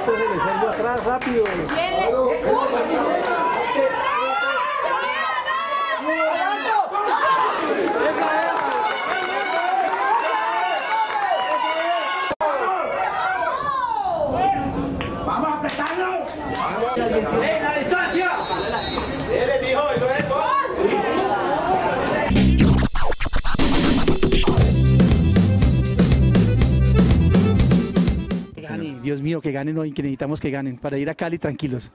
se le salió atrás rápido. ¡Vamos a apretarlo! ¡En la distancia! ¡Dele, mijo! ¡Eso es gol! Que gane, Dios mío, que ganen hoy, que necesitamos que ganen para ir a Cali tranquilos.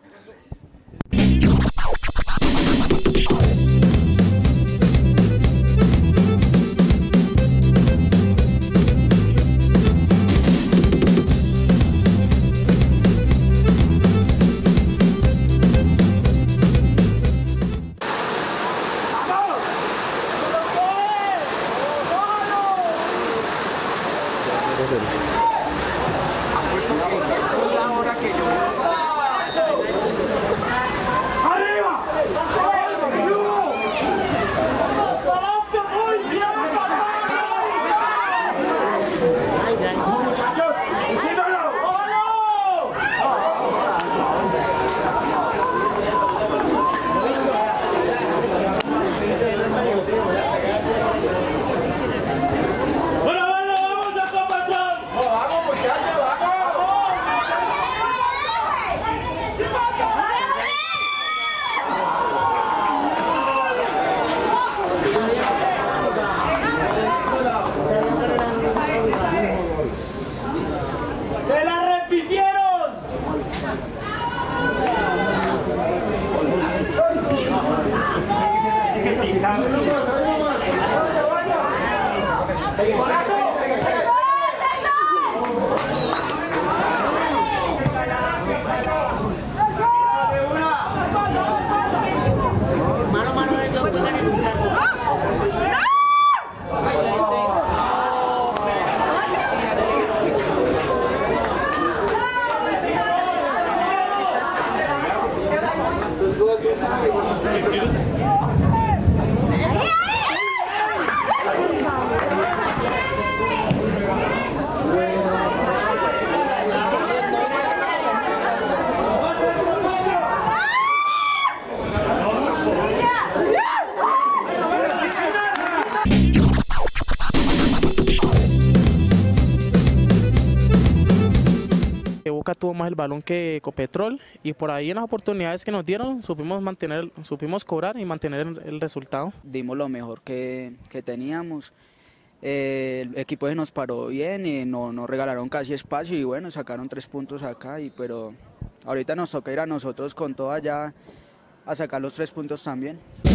¡Se la repitieron! Boca tuvo más el balón que Ecopetrol y por ahí en las oportunidades que nos dieron supimos cobrar y mantener el resultado. Dimos lo mejor que teníamos, el equipo se nos paró bien y nos regalaron casi espacio y bueno, sacaron 3 puntos acá, pero ahorita nos toca ir a nosotros con todo allá a sacar los 3 puntos también.